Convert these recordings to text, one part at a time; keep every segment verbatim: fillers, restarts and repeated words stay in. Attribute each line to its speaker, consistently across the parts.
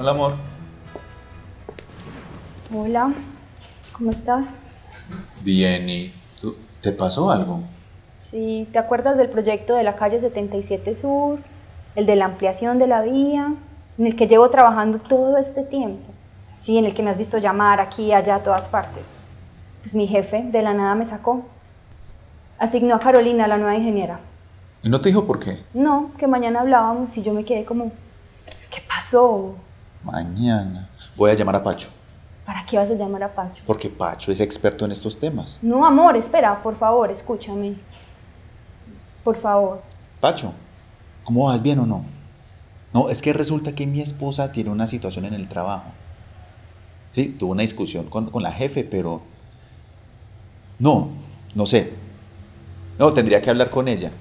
Speaker 1: Hola, amor.
Speaker 2: Hola, ¿cómo estás?
Speaker 1: Bien, ¿y tú? ¿Te pasó algo?
Speaker 2: Sí, ¿te acuerdas del proyecto de la calle setenta y siete Sur? El de la ampliación de la vía, en el que llevo trabajando todo este tiempo. Sí, en el que me has visto llamar aquí, allá, a todas partes. Pues mi jefe de la nada me sacó. Asignó a Carolina, la nueva ingeniera.
Speaker 1: ¿Y no te dijo por qué?
Speaker 2: No, que mañana hablábamos y yo me quedé como, ¿qué pasó?
Speaker 1: Mañana. Voy a llamar a Pacho,
Speaker 2: ¿Para qué vas a llamar a Pacho?
Speaker 1: porque Pacho es experto en estos temas.
Speaker 2: No, amor, espera, por favor, escúchame. Por favor.
Speaker 1: Pacho, ¿cómo vas? ¿Bien o no? No, es que resulta que mi esposa tiene una situación en el trabajo. Sí, tuvo una discusión con, con la jefe, pero... No, no sé. No, tendría que hablar con ella.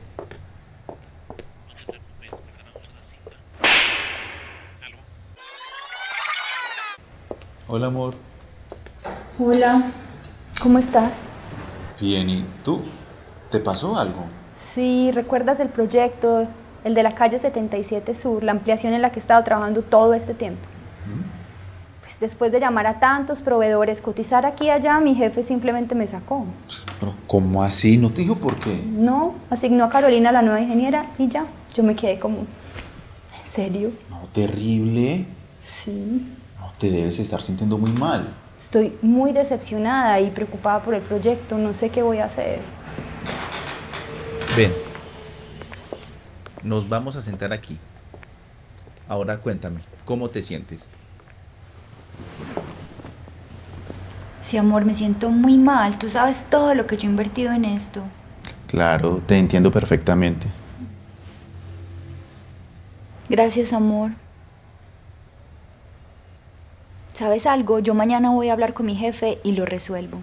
Speaker 1: Hola, amor.
Speaker 2: Hola, ¿cómo estás?
Speaker 1: Bien, ¿y tú? ¿Te pasó algo?
Speaker 2: Sí, ¿recuerdas el proyecto, el de la calle setenta y siete Sur, la ampliación en la que he estado trabajando todo este tiempo?
Speaker 1: ¿Mm?
Speaker 2: Pues después de llamar a tantos proveedores, cotizar aquí y allá, mi jefe simplemente me sacó.
Speaker 1: Pero, ¿cómo así? ¿No te dijo por qué?
Speaker 2: No, asignó a Carolina, la nueva ingeniera, y ya. Yo me quedé como, ¿en serio?
Speaker 1: No, terrible.
Speaker 2: Sí.
Speaker 1: No, te debes estar sintiendo muy mal.
Speaker 2: Estoy muy decepcionada y preocupada por el proyecto, no sé qué voy a hacer.
Speaker 3: Ven, nos vamos a sentar aquí. Ahora cuéntame, ¿cómo te sientes?
Speaker 4: Sí, amor, me siento muy mal. Tú sabes todo lo que yo he invertido en esto.
Speaker 1: Claro, te entiendo perfectamente.
Speaker 2: Gracias, amor. ¿Sabes algo? Yo mañana voy a hablar con mi jefe y lo resuelvo.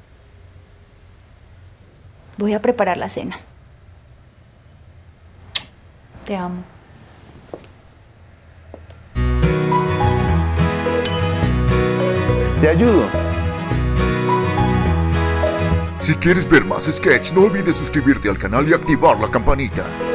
Speaker 2: Voy a preparar la cena.
Speaker 4: Te amo.
Speaker 1: ¿Te ayudo?
Speaker 5: Si quieres ver más sketch, no olvides suscribirte al canal y activar la campanita.